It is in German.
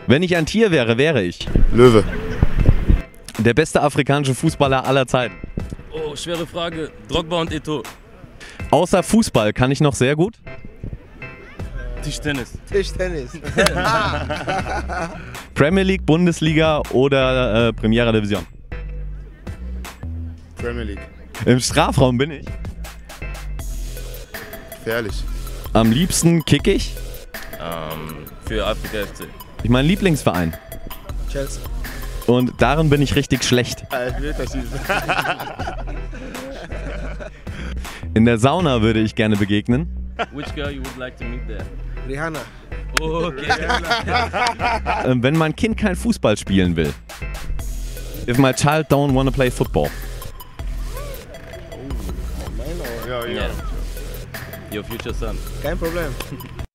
Wenn ich ein Tier wäre, wäre ich Löwe. der beste afrikanische Fußballer aller Zeiten. Oh, schwere Frage. Drogba und Eto'o. Außer Fußball kann ich noch sehr gut. Tischtennis. Tischtennis. Premier League, Bundesliga oder Primera Division. Premier League. Im Strafraum bin ich. Gefährlich. Am liebsten kick ich. Für Afrika FC. Ich mein Lieblingsverein. Chelsea. Und darin bin ich richtig schlecht. Elfmeterschießen. In der Sauna würde ich gerne begegnen. Which girl you would like to meet there? Rihanna. Oh, okay. Wenn mein Kind kein Fußball spielen will. If my child don't wanna play football. Ja, ja. Yeah. Your future son. Kein Problem.